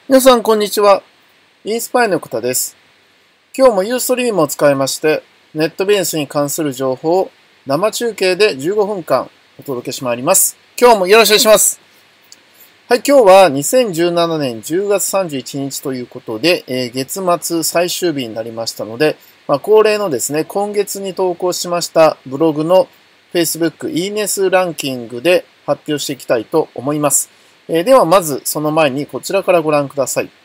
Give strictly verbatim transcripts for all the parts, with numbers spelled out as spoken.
皆さん、こんにちは。インスパイの方です。今日もユーストリームを使いまして、ネットビジネスに関する情報を生中継でじゅうごふんかんお届けしてまいります。今日もよろしくお願いします。はい、今日はにせんじゅうななねんじゅうがつさんじゅういちにちということで、えー、月末最終日になりましたので、まあ、恒例のですね、今月に投稿しましたブログの Facebook いいね数ランキングで発表していきたいと思います。えー、ではまずその前にこちらからご覧ください。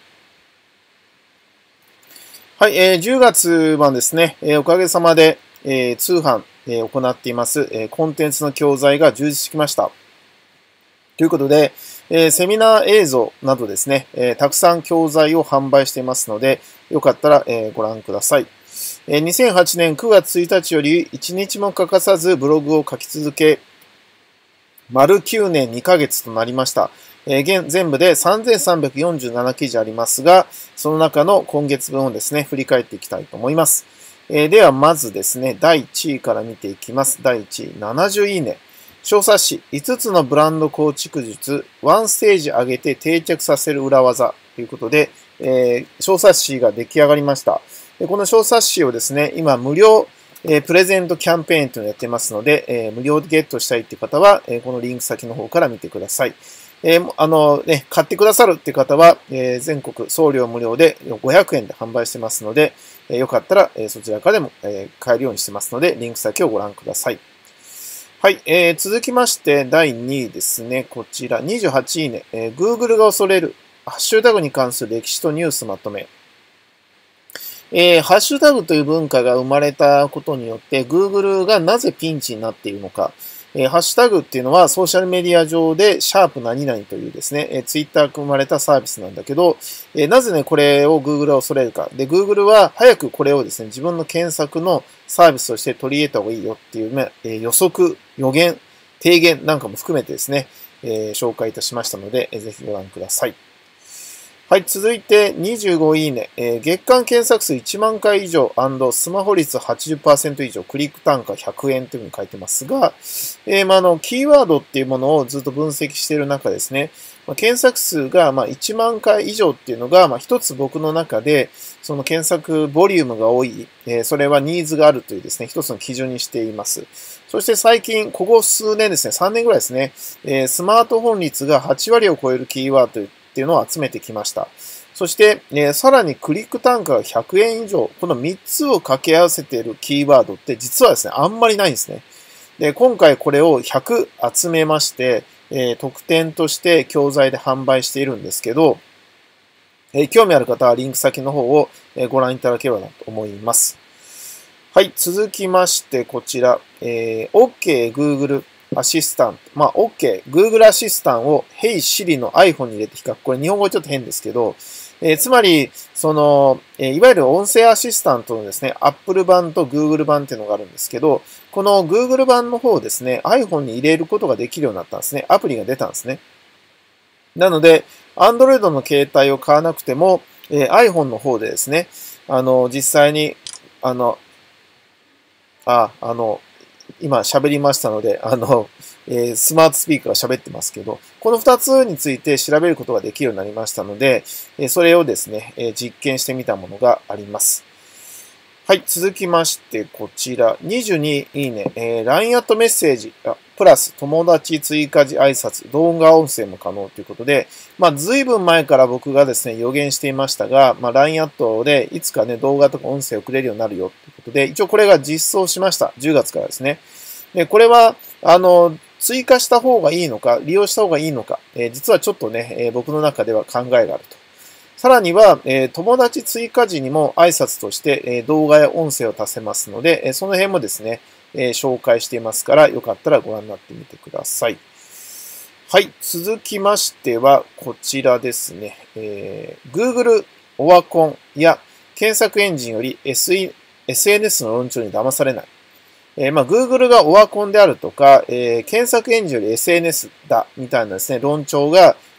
はい、えー、じゅうがつはですね、えー、おかげさまで、えー、通販、えー、行っています、えー、コンテンツの教材が充実してきました。ということで、えー、セミナー映像などですね、えー、たくさん教材を販売していますので、よかったら、えー、ご覧ください。えー、にせんはちねんくがつついたちよりいちにちも欠かさずブログを書き続け、丸きゅうねんにかげつとなりました。えー、現全部でさんぜんさんびゃくよんじゅうなな記事ありますが、その中の今月分をですね、振り返っていきたいと思います。えー、ではまずですね、だいいちいから見ていきます。だいいちい、ななじゅういいね。小冊子、いつつのブランド構築術、ワンステージ上げて定着させる裏技ということで、えー、小冊子が出来上がりました。でこの小冊子をですね、今無料えー、プレゼントキャンペーンというのをやってますので、えー、無料でゲットしたいという方は、えー、このリンク先の方から見てください。えー、あのね、買ってくださるっていう方は、えー、全国送料無料でごひゃくえんで販売してますので、えー、よかったら、えー、そちらからでも、えー、買えるようにしてますので、リンク先をご覧ください。はい、えー、続きましてだいにいですね、こちらにじゅうはちいいね、えー、Google が恐れるハッシュタグに関する歴史とニュースまとめ。えー、ハッシュタグという文化が生まれたことによって、Google がなぜピンチになっているのか。えー、ハッシュタグっていうのはソーシャルメディア上でシャープ何々というですね、えー、Twitter が生まれたサービスなんだけど、えー、なぜね、これを Google は恐れるか。で、Google は早くこれをですね、自分の検索のサービスとして取り入れた方がいいよっていう、ね、えー、予測、予言、提言なんかも含めてですね、えー、紹介いたしましたので、えー、ぜひご覧ください。はい、続いてにじゅうごいいね、えー、月間検索数いちまんかい以上&スマホ率 はちじゅっパーセント 以上、クリック単価ひゃくえんというふうに書いてますが、えーまあ、あのキーワードっていうものをずっと分析している中ですね、まあ、検索数がまあいちまんかい以上っていうのが、まあ、一つ僕の中で、その検索ボリュームが多い、えー、それはニーズがあるというですね、一つの基準にしています。そして最近、ここ数年ですね、さんねんぐらいですね、えー、スマートフォン率がはちわりを超えるキーワードっていうのを集めてきました。そして、えー、さらにクリック単価がひゃくえん以上、このみっつを掛け合わせているキーワードって実はですね、あんまりないんですね。で、今回これをひゃく集めまして、えー、特典として教材で販売しているんですけど、えー、興味ある方はリンク先の方をご覧いただければなと思います。はい、続きましてこちら、えー、OK Google アシスタント。まあ、OK。Google アシスタントを Hey Siri の iPhone に入れて比較。これ日本語ちょっと変ですけど、えー、つまり、その、えー、いわゆる音声アシスタントのですね、Apple 版と Google 版っていうのがあるんですけど、この Google 版の方をですね、iPhone に入れることができるようになったんですね。アプリが出たんですね。なので、Android の携帯を買わなくても、えー、iPhone の方でですね、あの、実際に、あの、あ、あの、今喋りましたので、あの、えー、スマートスピーカーが喋ってますけど、このふたつについて調べることができるようになりましたので、えー、それをですね、えー、実験してみたものがあります。はい、続きまして、こちら、にじゅうにいいね、えー、ライン アットメッセージ、プラス友達追加時挨拶、動画音声も可能ということで、まあ、ずいぶん前から僕がですね、予言していましたが、まあ、ライン アットでいつかね、動画とか音声をくれるようになるよということで、一応これが実装しました。じゅうがつからですね。で、これは、あの、追加した方がいいのか、利用した方がいいのか、えー、実はちょっとね、えー、僕の中では考えがあると。さらには、えー、友達追加時にも挨拶として、えー、動画や音声を足せますので、えー、その辺もですね、えー、紹介していますから、よかったらご覧になってみてください。はい、続きましては、こちらですね。えー、Google オワコンや検索エンジンより エスエヌエス の論調に騙されない。えー、まあ、Google がオワコンであるとか、えー、検索エンジンより エスエヌエス だみたいなですね、論調が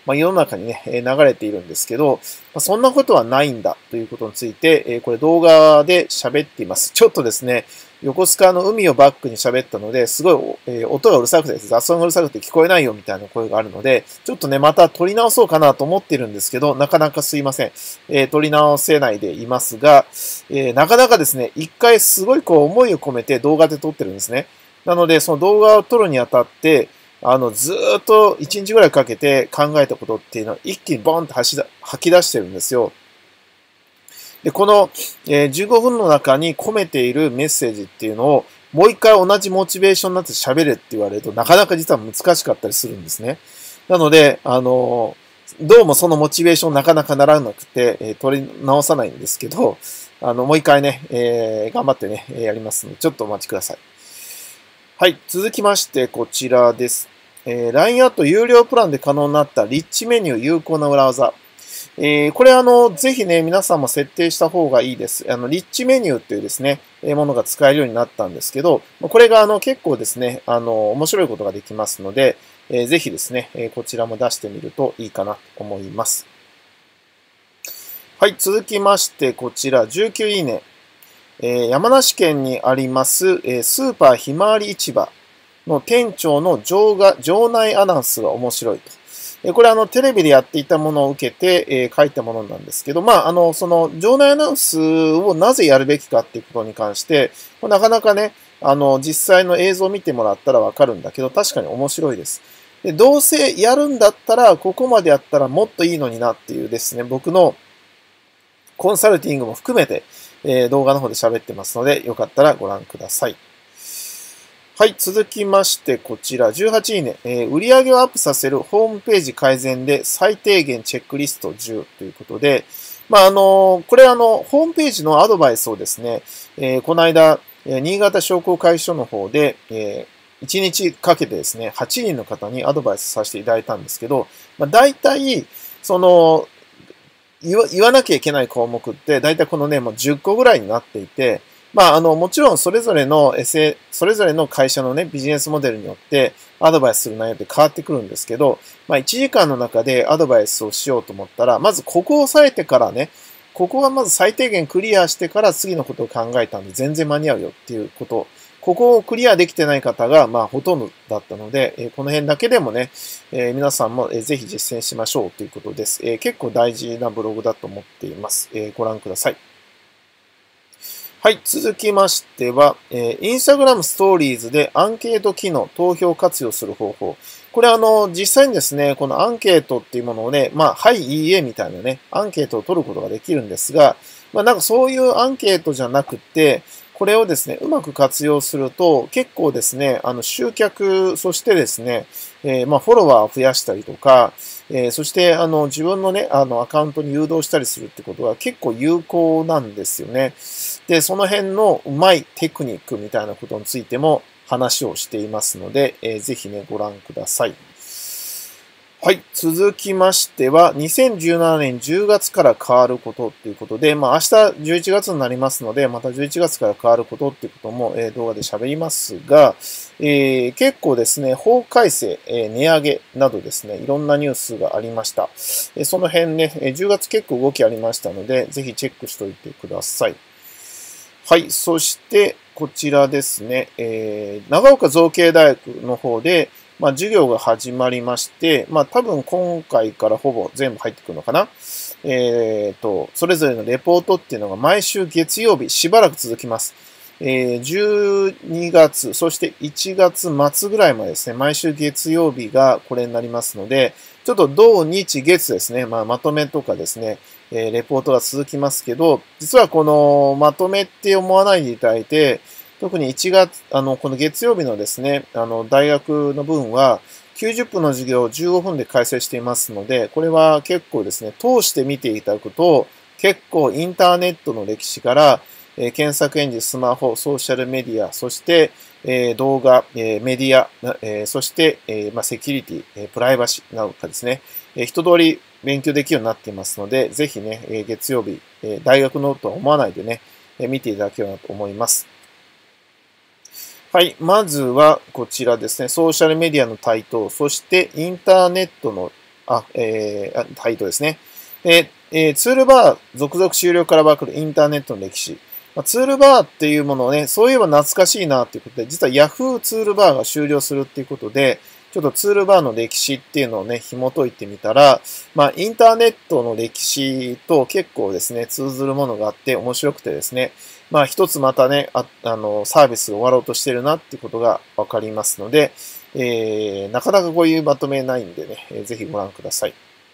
まあ、世の中にね、流れているんですけど、まあ、そんなことはないんだということについて、これ動画で喋っています。ちょっとですね、横須賀の海をバックに喋ったので、すごい、えー、音がうるさくて、雑音がうるさくて聞こえないよみたいな声があるので、ちょっとね、また撮り直そうかなと思ってるんですけど、なかなかすいません。えー、撮り直せないでいますが、えー、なかなかですね、一回すごいこう思いを込めて動画で撮ってるんですね。なので、その動画を撮るにあたって、あの、ずーっといちにちぐらいかけて考えたことっていうのを一気にボーンと吐き出してるんですよ。で、この、えー、じゅうごふんの中に込めているメッセージっていうのを、もう一回同じモチベーションになって喋れって言われると、なかなか実は難しかったりするんですね。なので、あのー、どうもそのモチベーションなかなかならなくて、えー、取り直さないんですけど、あの、もう一回ね、えー、頑張ってね、やりますので、ちょっとお待ちください。はい。続きまして、こちらです。えー、ライン アット有料プランで可能になったリッチメニュー有効な裏技。えー、これあの、ぜひね、皆さんも設定した方がいいです。あの、リッチメニューっていうですね、えー、ものが使えるようになったんですけど、これがあの、結構ですね、あの、面白いことができますので、えー、ぜひですね、えー、こちらも出してみるといいかなと思います。はい、続きまして、こちら、じゅうきゅういいね。えー、山梨県にあります、えー、スーパーひまわり市場の店長の場が場内アナウンスが面白いと。これあの、テレビでやっていたものを受けて、えー、書いたものなんですけど、まあ、あの、その、場内アナウンスをなぜやるべきかっていうことに関して、なかなかね、あの、実際の映像を見てもらったらわかるんだけど、確かに面白いです。で、どうせやるんだったら、ここまでやったらもっといいのになっていうですね、僕のコンサルティングも含めて、えー、動画の方で喋ってますので、よかったらご覧ください。はい、続きまして、こちら、じゅうはちいいね、えー、売上をアップさせるホームページ改善で最低限チェックリストじゅうということで、まあ、あの、これあの、ホームページのアドバイスをですね、えー、この間、えー、新潟商工会議所の方で、えー、いちにちかけてですね、はちにんの方にアドバイスさせていただいたんですけど、まあ、大体、その、言わ、言わなきゃいけない項目って、大体このね、もうじゅっこぐらいになっていて、まあ、あの、もちろんそれぞれのエセ、それぞれの会社のね、ビジネスモデルによってアドバイスする内容って変わってくるんですけど、まあ、いちじかんの中でアドバイスをしようと思ったら、まずここを押さえてからね、ここがまず最低限クリアしてから次のことを考えたんで全然間に合うよっていうこと。ここをクリアできてない方が、まあ、ほとんどだったので、えー、この辺だけでもね、えー、皆さんも、えー、ぜひ実践しましょうということです。えー、結構大事なブログだと思っています。えー、ご覧ください。はい。続きましては、えー、インスタグラムストーリーズでアンケート機能、投票活用する方法。これあの、実際にですね、このアンケートっていうものをね、まあ、はい、いいえみたいなね、アンケートを取ることができるんですが、まあ、なんかそういうアンケートじゃなくて、これをですね、うまく活用すると、結構ですね、あの、集客、そしてですね、えー、まあ、フォロワーを増やしたりとか、えー、そして、あの、自分のね、あの、アカウントに誘導したりするってことは結構有効なんですよね。で、その辺のうまいテクニックみたいなことについても話をしていますので、えー、ぜひね、ご覧ください。はい。続きましては、にせんじゅうななねんじゅうがつから変わることっていうことで、まあ明日じゅういちがつになりますので、またじゅういちがつから変わることっていうことも、えー、動画で喋りますが、えー、結構ですね、法改正、えー、値上げなどですね、いろんなニュースがありました。えー、その辺ね、じゅうがつ結構動きありましたので、ぜひチェックしておいてください。はい。そして、こちらですね、えー、長岡造形大学の方で、まあ、授業が始まりまして、まあ、多分今回からほぼ全部入ってくるのかな。えっと、それぞれのレポートっていうのが毎週月曜日、しばらく続きます。えー、じゅうにがつ、そしていちがつ末ぐらいまでですね、毎週月曜日がこれになりますので、ちょっと土日月ですね、まあ、まとめとかですね、えー、レポートが続きますけど、実はこのまとめって思わないでいただいて、特にいちがつ、あの、この月曜日のですね、あの、大学の分は、きゅうじゅっぷんの授業をじゅうごふんで開催していますので、これは結構ですね、通して見ていただくと、結構インターネットの歴史から、えー、検索エンジン、スマホ、ソーシャルメディア、そして、えー、動画、えー、メディア、えー、そして、えーまあ、セキュリティ、えー、プライバシーなどかですね、えー、一通り勉強できるようになっていますので、ぜひね、えー、月曜日、えー、大学のとは思わないでね、えー、見ていただければなと思います。はい。まずは、こちらですね。ソーシャルメディアの台頭、そしてインターネットのあ、えー、タイトルですね。で、えー、ツールバー続々終了からわかるインターネットの歴史。まあ、ツールバーっていうものをね、そういえば懐かしいなっていうことで、実は Yahoo ツールバーが終了するっていうことで、ちょっとツールバーの歴史っていうのをね、紐解いてみたら、まあ、インターネットの歴史と結構ですね、通ずるものがあって面白くてですね、まあ、一つまたね、あ、あの、サービスが終わろうとしてるなっていうことがわかりますので、えー、なかなかこういうまとめないんでね、えー、ぜひご覧ください。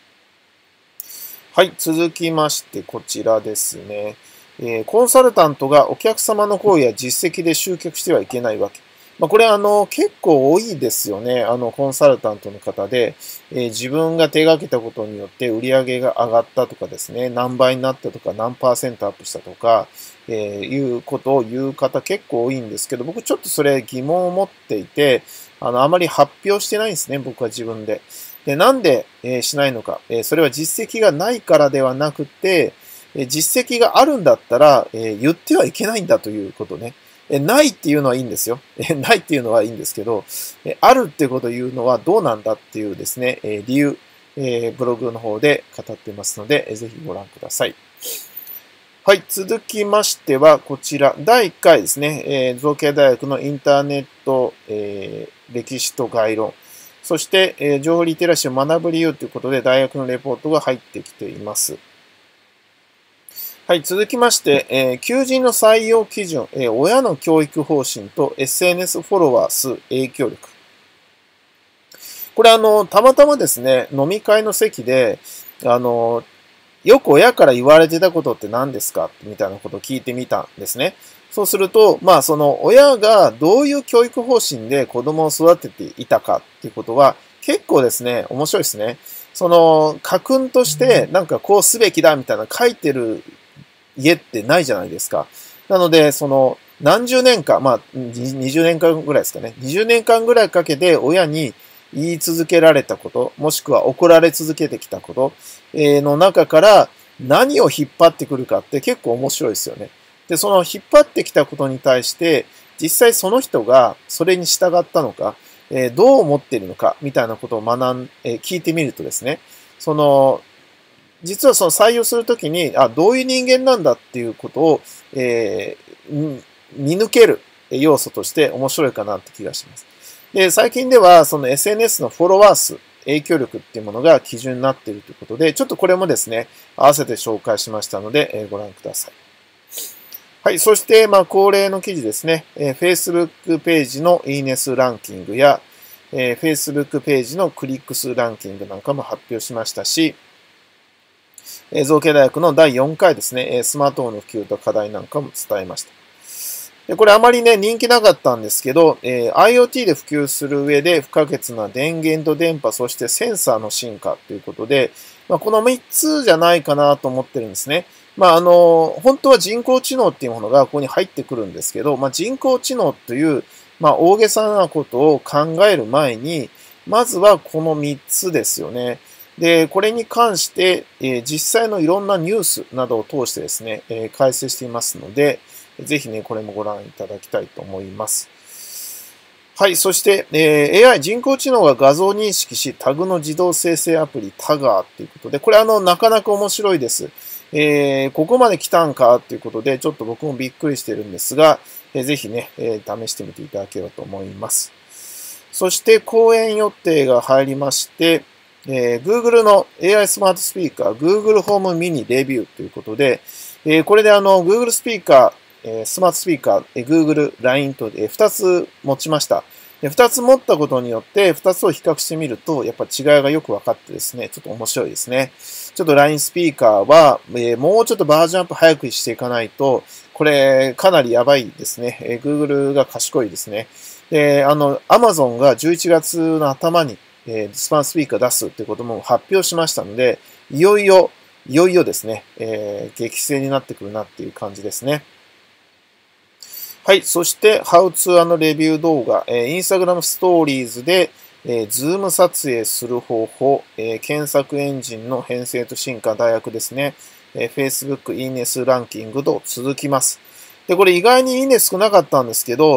はい、続きましてこちらですね。えー、コンサルタントがお客様の行為や実績で集客してはいけないわけ。まあ、これあの結構多いですよね。あのコンサルタントの方で、えー、自分が手掛けたことによって売り上げが上がったとかですね、何倍になったとか何パーセントアップしたとか、えー、いうことを言う方結構多いんですけど、僕ちょっとそれ疑問を持っていて、あのあまり発表してないんですね、僕は自分で。で、なんで、えー、しないのか、えー。それは実績がないからではなくて、えー、実績があるんだったら、えー、言ってはいけないんだということね。えー、ないっていうのはいいんですよ。えー、ないっていうのはいいんですけど、えー、あるっていうことを言うのはどうなんだっていうですね、えー、理由、えー、ブログの方で語っていますので、えー、ぜひご覧ください。はい、続きましては、こちら、だいいっかいですね、えー、造形大学のインターネット、えー、歴史と概論。そして、えー、情報リテラシーを学ぶ理由ということで、大学のレポートが入ってきています。はい、続きまして、えー、求人の採用基準、えー、親の教育方針と エスエヌエス フォロワー数、影響力。これ、あの、たまたまですね、飲み会の席で、あの、よく親から言われてたことって何ですかみたいなことを聞いてみたんですね。そうすると、まあその親がどういう教育方針で子供を育てていたかっていうことは結構ですね、面白いですね。その家訓としてなんかこうすべきだみたいな書いてる家ってないじゃないですか。なので、その何十年間、まあにじゅうねんかんぐらいですかね。にじゅうねんかんぐらいかけて親に言い続けられたこと、もしくは怒られ続けてきたこと、の中から何を引っ張ってくるかって結構面白いですよね。で、その引っ張ってきたことに対して、実際その人がそれに従ったのか、えー、どう思っているのか、みたいなことを学ん、えー、聞いてみるとですね、その、実はその採用するときに、あ、どういう人間なんだっていうことを、えー、見抜ける要素として面白いかなって気がします。で、最近ではその エスエヌエス のフォロワー数、影響力っていうものが基準になっているということで、ちょっとこれもですね、合わせて紹介しましたので、えー、ご覧ください。はい。そして、まあ、恒例の記事ですね。えー、Facebook ページのいいね数ランキングや、えー、Facebook ページのクリック数ランキングなんかも発表しましたし、えー、造形大学のだいよんかいですね、スマートフォンの普及と課題なんかも伝えました。でこれあまりね、人気なかったんですけど、えー、IoT で普及する上で不可欠な電源と電波、そしてセンサーの進化ということで、まあ、このみっつじゃないかなと思ってるんですね。まあ、あの、本当は人工知能っていうものがここに入ってくるんですけど、まあ、人工知能という、まあ、大げさなことを考える前に、まずはこのみっつですよね。で、これに関して、えー、実際のいろんなニュースなどを通してですね、えー、解説していますので、ぜひね、これもご覧いただきたいと思います。はい。そして、えー、エーアイ 人工知能が画像認識し、タグの自動生成アプリタガーということで、これあの、なかなか面白いです。えー、ここまで来たんかということで、ちょっと僕もびっくりしてるんですが、えー、ぜひね、えー、試してみていただければと思います。そして、講演予定が入りまして、えー、Google の エーアイ スマートスピーカー、Google ホームミニレビューということで、えー、これであの、Google スピーカー、スマートスピーカー、Google、ライン とふたつ持ちました。ふたつ持ったことによって、ふたつを比較してみると、やっぱ違いがよく分かってですね、ちょっと面白いですね。ちょっと ライン スピーカーは、えー、もうちょっとバージョンアップ早くしていかないと、これかなりやばいですね。えー、Google が賢いですね。で、あの、Amazon がじゅういちがつの頭に、えー、スマートスピーカー出すってことも発表しましたので、いよいよ、いよいよですね、えー、激戦になってくるなっていう感じですね。はい。そして、How to レビュー動画、えー、Instagram ストーリーズで、えー、ズーム撮影する方法、えー、検索エンジンの編成と進化、大学ですね。えー、Facebook いいね数ランキングと続きます。で、これ意外にいいね少なかったんですけど、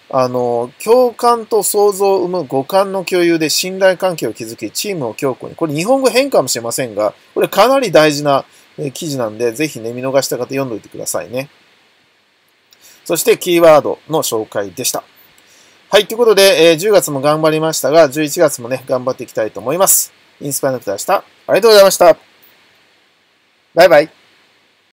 あの、共感と想像を生む五感の共有で信頼関係を築き、チームを強固に。これ日本語変かもしれませんが、これかなり大事な記事なんで、ぜひね、見逃した方読んでおいてくださいね。そしてキーワードの紹介でした。はい、ということで、えー、じゅうがつも頑張りましたが、じゅういちがつもね、頑張っていきたいと思います。インスパイアの人でした。ありがとうございました。バイバイ。